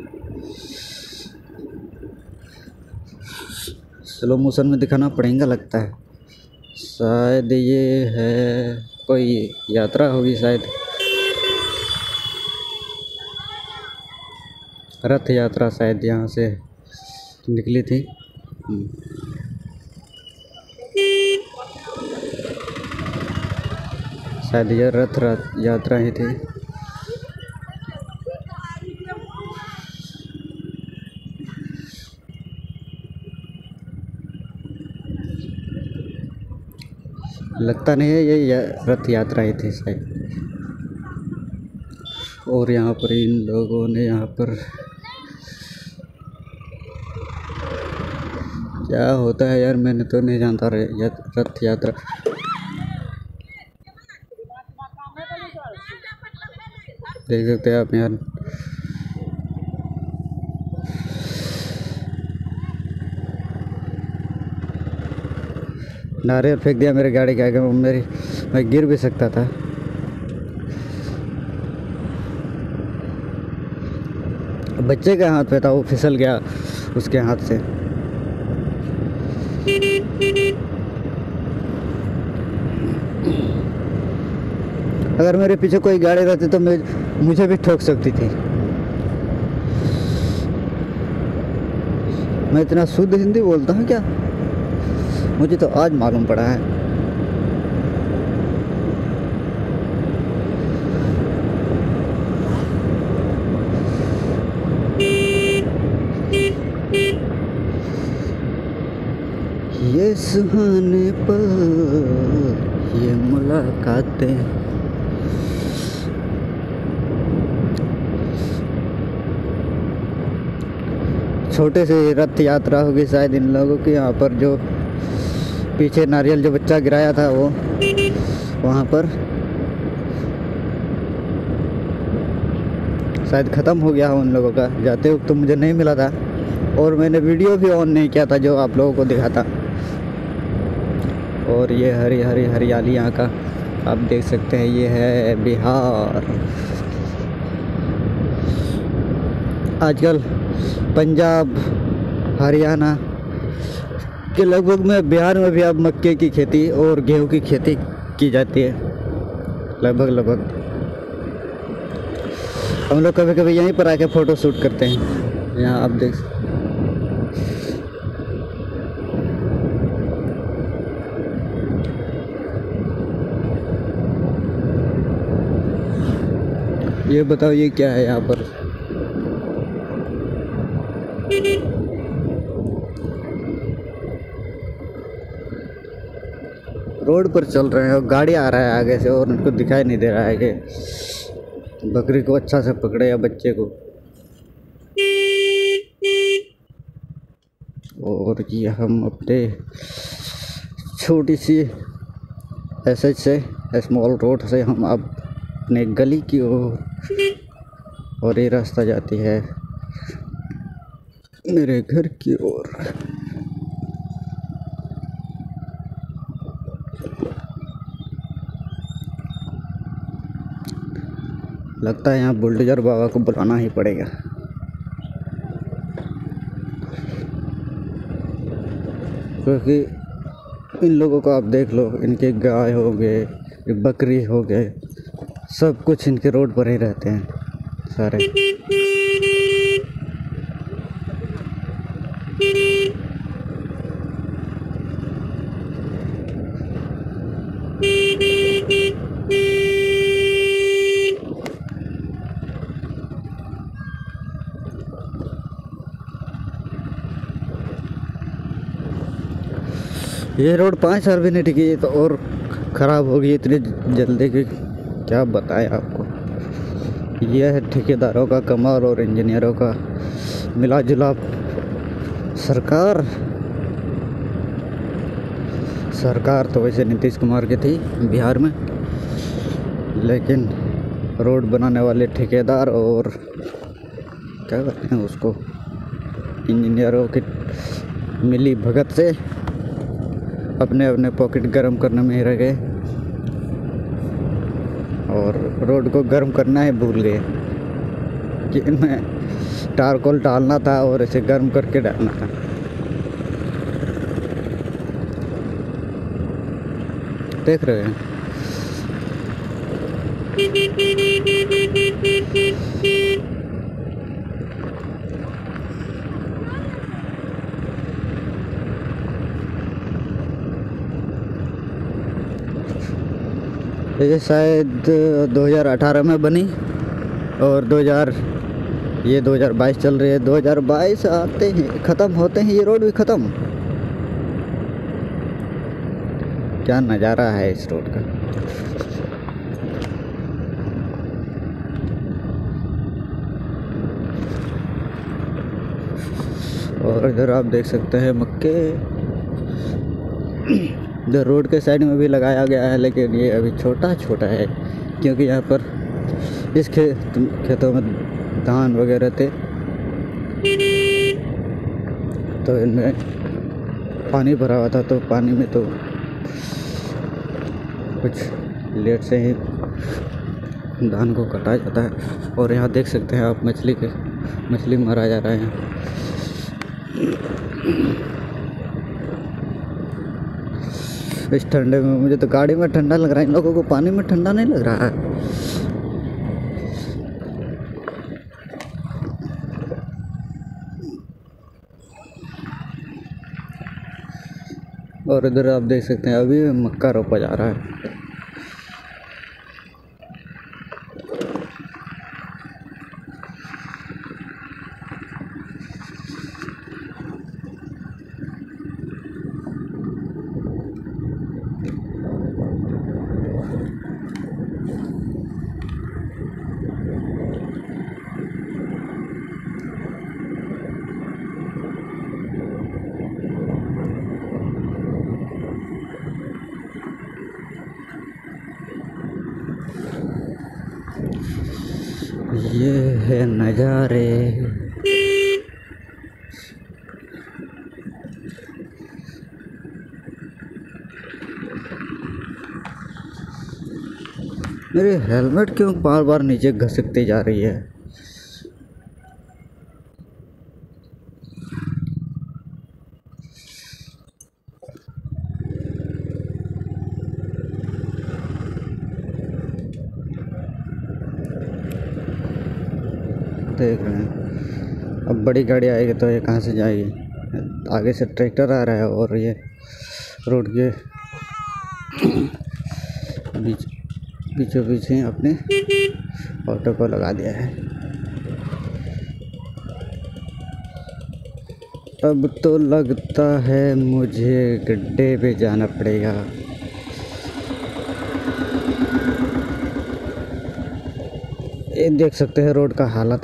स्लो मोशन में दिखाना पड़ेगा लगता है। शायद ये है कोई यात्रा होगी, शायद रथ यात्रा शायद यहाँ से निकली थी। शायद ये रथ यात्रा ही थी। लगता नहीं है ये रथ यात्रा ही थी शायद। और यहाँ पर इन लोगों ने यहाँ पर क्या होता है यार, मैंने तो नहीं जानता रथ यात्रा। देख सकते हैं आप यार, नारियल फेंक दिया मेरी गाड़ी के आगे। मैं गिर भी सकता था। बच्चे के हाथ पे था, वो फिसल गया उसके हाथ से। अगर मेरे पीछे कोई गाड़ी रहती तो मुझे भी ठोक सकती थी। मैं इतना शुद्ध हिंदी बोलता हूँ क्या, मुझे तो आज मालूम पड़ा है। ये सुहाने पल, ये मुलाकातें, छोटे से रथ यात्रा होगी शायद इन लोगों की। यहाँ पर जो पीछे नारियल जो बच्चा गिराया था वो वहाँ पर शायद ख़त्म हो गया उन लोगों का। जाते वक्त तो मुझे नहीं मिला था, और मैंने वीडियो भी ऑन नहीं किया था जो आप लोगों को दिखाता। और ये हरी हरी हरियाली यहाँ का आप देख सकते हैं, ये है बिहार। आजकल पंजाब, हरियाणा के लगभग में बिहार में भी अब मक्के की खेती और गेहूं की खेती की जाती है लगभग लगभग। हम लोग कभी कभी यहीं पर आके फ़ोटो शूट करते हैं। यहाँ आप देख ये बताओ ये क्या है यहाँ पर? रोड पर चल रहे हैं और गाड़ी आ रहा है आगे से और उनको दिखाई नहीं दे रहा है कि बकरी को अच्छा से पकड़े या बच्चे को। और ये हम अपने छोटी सी एसएच से स्मॉल रोड से हम अब अपने गली की ओर और ये रास्ता जाती है मेरे घर की ओर। लगता है यहाँ बुलडोजर बाबा को बुलाना ही पड़ेगा। क्योंकि इन लोगों को आप देख लो, इनके गाय हो गए, बकरी हो गए, सब कुछ इनके रोड पर ही रहते हैं सारे। ये रोड 5 साल भी नहीं टिकी तो और ख़राब हो गई इतनी जल्दी कि क्या बताएं आपको। यह है ठेकेदारों का कमाल और इंजीनियरों का मिला जुला। सरकार तो वैसे नीतीश कुमार की थी बिहार में, लेकिन रोड बनाने वाले ठेकेदार और क्या कहते हैं उसको, इंजीनियरों की मिली भगत से अपने अपने पॉकेट गर्म करने में ही रह गए और रोड को गर्म करना ही भूल गए कि इनमें टारकोल डालना था और इसे गर्म करके डालना था। देख रहे हैं ये शायद 2018 में बनी और 2022 चल रही है। 2022 आते हैं ख़त्म होते हैं ये रोड भी ख़त्म। क्या नज़ारा है इस रोड का। और इधर आप देख सकते हैं मक्के। इधर रोड के साइड में भी लगाया गया है, लेकिन ये अभी छोटा छोटा है क्योंकि यहाँ पर इस खेतों में धान वगैरह थे तो इनमें पानी भरा हुआ था, तो पानी में तो कुछ लेट से ही धान को काटा जाता है। और यहाँ देख सकते हैं आप मछली मारा जा रहा है। इस ठंडे में मुझे तो गाड़ी में ठंडा लग रहा है, इन लोगों को पानी में ठंडा नहीं लग रहा है। और इधर आप देख सकते हैं अभी मक्का रोपा जा रहा है। ये है नज़ारे। मेरे हेलमेट क्यों बार बार नीचे घसकती जा रही है। देख रहे हैं। अब बड़ी गाड़ी आएगी तो ये कहाँ से जाएगी। आगे से ट्रैक्टर आ रहा है और ये रोड के बीचों बीच ही अपने ऑटो को लगा दिया है। अब तो लगता है मुझे गड्ढे पे जाना पड़ेगा। ये देख सकते हैं रोड का हालत।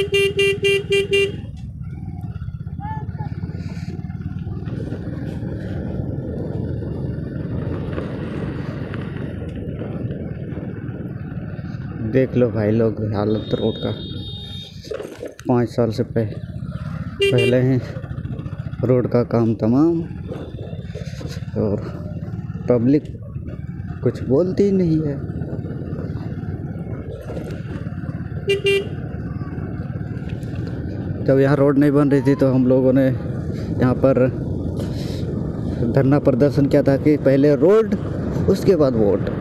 देख लो भाई लोग हालत रोड का। 5 साल से पहले ही रोड का काम तमाम और पब्लिक कुछ बोलती ही नहीं है। जब यहाँ रोड नहीं बन रही थी तो हम लोगों ने यहाँ पर धरना प्रदर्शन किया था कि पहले रोड उसके बाद वोट।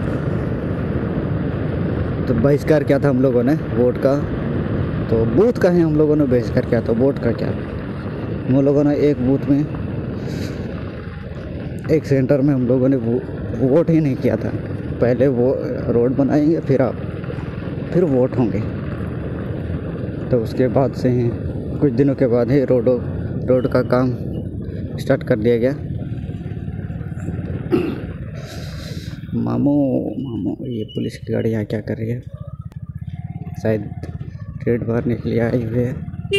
तो बहिष्कार किया था हम लोगों ने वोट का। तो बूथ का ही हम लोगों ने बहिष्कार किया था, वोट का क्या। हम लोगों ने एक बूथ में एक सेंटर में हम लोगों ने वोट ही नहीं किया था। पहले वो रोड बनाएंगे फिर वोट होंगे। तो उसके बाद से ही कुछ दिनों के बाद ही रोड का काम स्टार्ट कर दिया गया। मामू ये पुलिस की गाड़ी यहाँ क्या कर रही है? शायद रेड भरने के लिए आई हुई है।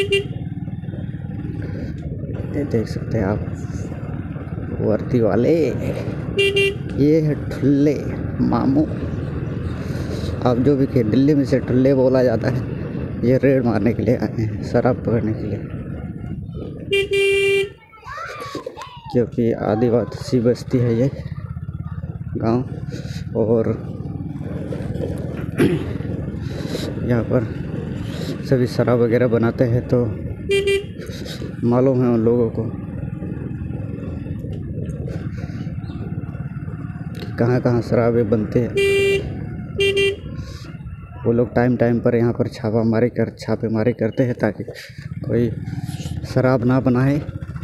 ये देख सकते हैं आप वर्दी वाले, ये है ठुल्ले मामू। आप जो भी के दिल्ली में से ठुल्ले बोला जाता है, ये रेड मारने के लिए आए हैं, शराब पकड़ने के लिए। क्योंकि आदिवासी बस्ती है ये गांव और यहाँ पर सभी शराब वगैरह बनाते हैं। तो मालूम है उन लोगों को कहाँ कहाँ शराबे बनते हैं। वो लोग टाइम पर यहाँ पर छापेमारी करते हैं ताकि कोई शराब ना बनाए।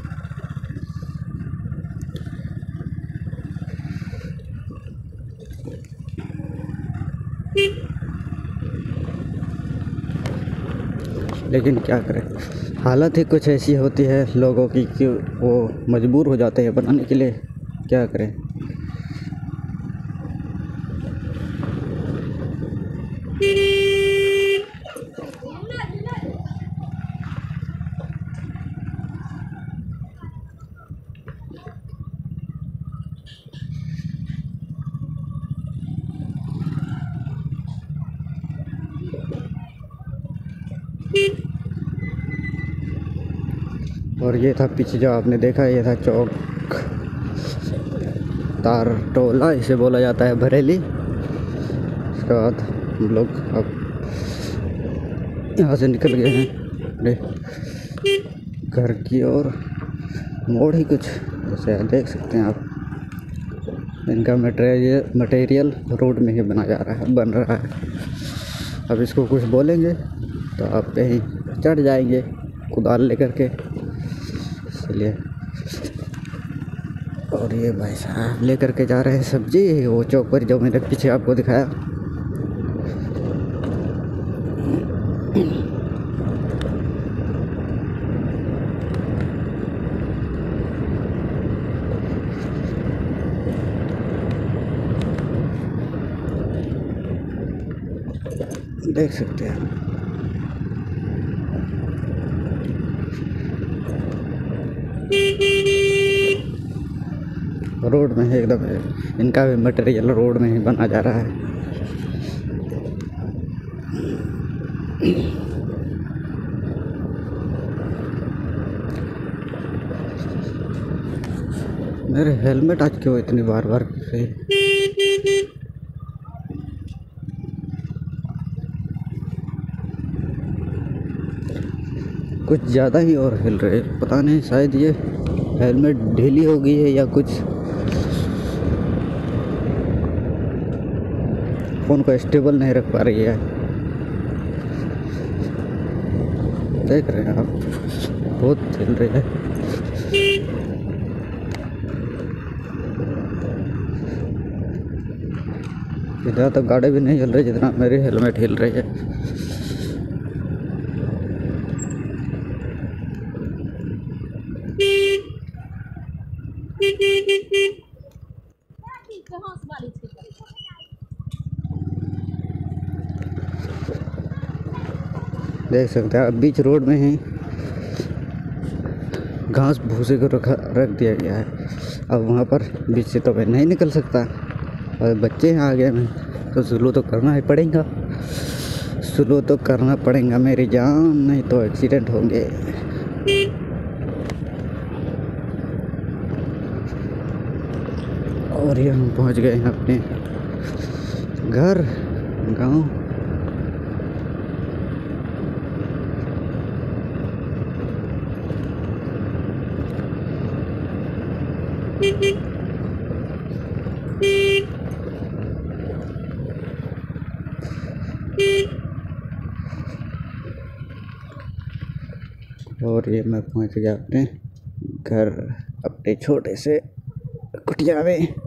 लेकिन क्या करें, हालत ही कुछ ऐसी होती है लोगों की कि वो मजबूर हो जाते हैं बनाने के लिए। क्या करें। और ये था पीछे जो आपने देखा, ये था चौक तार टोला इसे बोला जाता है, बरेली। उसके बाद हम लोग अब यहाँ से निकल गए हैं अपने घर की ओर। मोड़ ही कुछ जैसे देख सकते हैं आप। इनका मटेरियल रोड में ही बन रहा है। अब इसको कुछ बोलेंगे तो आप कहीं चढ़ जाएंगे कुदाल लेकर के, इसलिए। और ये भाई साहब लेकर के जा रहे हैं सब्जी वो चौक पर जो मैंने पीछे आपको दिखाया। देख सकते हैं रोड में है एकदम। इनका भी मटेरियल रोड में ही बना जा रहा है। मेरे हेलमेट आज क्यों इतनी बार से कुछ ज़्यादा ही और हिल रहे, पता नहीं शायद ये हेलमेट ढीली हो गई है या कुछ फ़ोन को स्टेबल नहीं रख पा रही है। देख रहे हैं आप, बहुत चल रही है। इधर तो गाड़ी भी नहीं हिल रही जितना मेरी हेलमेट हिल रही है। देख सकते हैं आप, बीच रोड में ही घास भूसे को रख दिया गया है। अब वहाँ पर बीच से तो मैं नहीं निकल सकता, और बच्चे हैं आगे में, तो स्लो तो करना ही पड़ेगा, स्लो तो करना पड़ेगा मेरी जान, नहीं तो एक्सीडेंट होंगे। और ये हम पहुँच गए हैं अपने घर, गांव। और ये मैं पहुंच गया अपने घर, अपने छोटे से कुटिया में।